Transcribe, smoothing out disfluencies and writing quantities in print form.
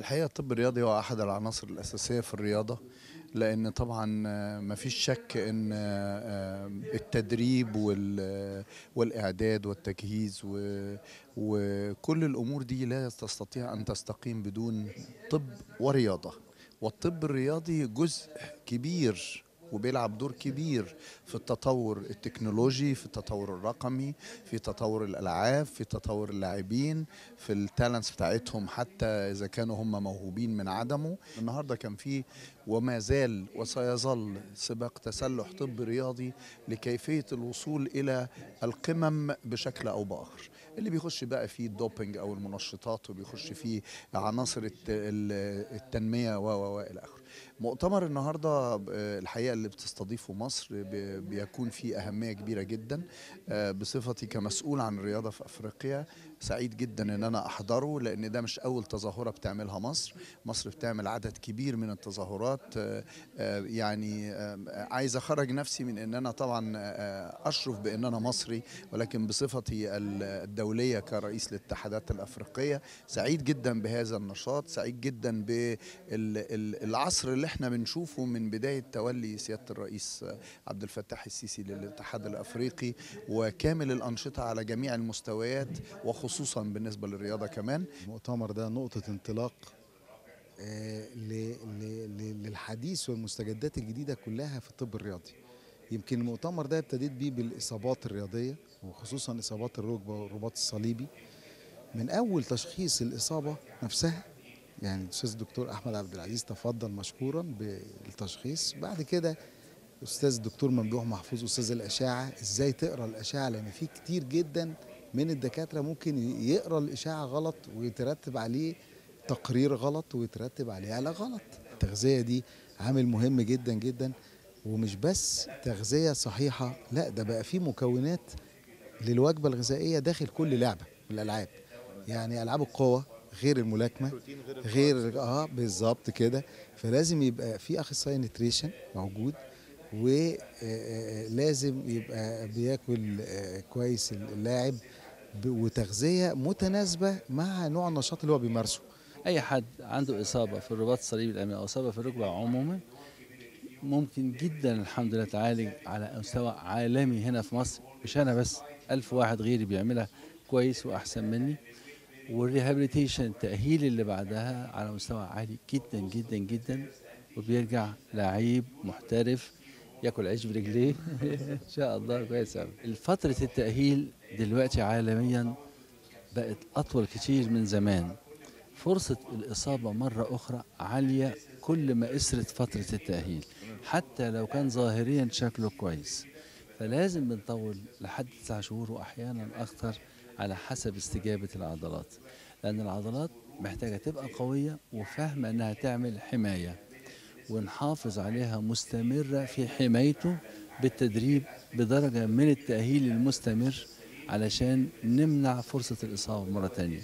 الحقيقة الطب الرياضي هو أحد العناصر الأساسية في الرياضة، لأن طبعا مفيش شك أن التدريب والإعداد والتجهيز وكل الأمور دي لا تستطيع أن تستقيم بدون طب ورياضة. والطب الرياضي جزء كبير وبيلعب دور كبير في التطور التكنولوجي، في التطور الرقمي، في تطور الألعاب، في تطور اللاعبين، في التالنتس بتاعتهم، حتى إذا كانوا هم موهوبين من عدمه. النهاردة كان في وما زال وسيظل سباق تسلح طب رياضي لكيفية الوصول إلى القمم بشكل أو بآخر. اللي بيخش بقى فيه الدوبينج أو المنشطات، وبيخش فيه عناصر التنمية إلى آخره. مؤتمر النهارده الحقيقه اللي بتستضيفه مصر بيكون فيه اهميه كبيره جدا. بصفتي كمسؤول عن الرياضه في افريقيا سعيد جدا ان انا احضره، لان ده مش اول تظاهره بتعملها مصر. مصر بتعمل عدد كبير من التظاهرات. يعني عايز اخرج نفسي من ان انا طبعا اشرف بان انا مصري، ولكن بصفتي الدوليه كرئيس الاتحادات الافريقيه سعيد جدا بهذا النشاط، سعيد جدا بالعصر اللي احنا بنشوفه من بداية تولي سيادة الرئيس عبد الفتاح السيسي للاتحاد الأفريقي، وكامل الأنشطة على جميع المستويات وخصوصا بالنسبة للرياضة كمان. المؤتمر ده نقطة انطلاق للحديث والمستجدات الجديدة كلها في الطب الرياضي. يمكن المؤتمر ده ابتديت بيه بالإصابات الرياضية، وخصوصا إصابات الركبة والرباط الصليبي. من أول تشخيص الإصابة نفسها، يعني الأستاذ الدكتور أحمد عبد العزيز تفضل مشكورا بالتشخيص. بعد كده أستاذ الدكتور ممدوح محفوظ أستاذ الأشعة، إزاي تقرأ الأشعة، لأن في كتير جدا من الدكاترة ممكن يقرأ الإشعة غلط ويترتب عليه تقرير غلط ويترتب عليه علاج غلط. التغذية دي عامل مهم جدا جدا، ومش بس تغذية صحيحة، لا ده بقى في مكونات للوجبة الغذائية داخل كل لعبة من الألعاب. يعني ألعاب القوة غير الملاكمة غير بالظبط كده. فلازم يبقى في أخصائي نيتريشن موجود، ولازم يبقى بياكل كويس اللاعب، وتغذية متناسبة مع نوع النشاط اللي هو بيمارسه. اي حد عنده اصابه في الرباط الصليبي الامامي او اصابه في الركبه عموما ممكن جدا الحمد لله تعالج على مستوى عالمي هنا في مصر. مش انا بس، 1000 واحد غيري بيعملها كويس واحسن مني. والريهابيليتيشن التاهيل اللي بعدها على مستوى عالي جدا جدا جدا، وبيرجع لعيب محترف ياكل عيش برجليه ان شاء الله كويس قوي. فتره التاهيل دلوقتي عالميا بقت اطول كتير من زمان. فرصة الإصابة مرة أخرى عالية كل ما قصرت فترة التأهيل، حتى لو كان ظاهريا شكله كويس. فلازم بنطول لحد 9 شهور وأحيانا أكثر على حسب استجابة العضلات، لأن العضلات محتاجة تبقى قوية وفاهمة أنها تعمل حماية، ونحافظ عليها مستمرة في حمايته بالتدريب بدرجة من التأهيل المستمر علشان نمنع فرصة الإصابة مرة تانية.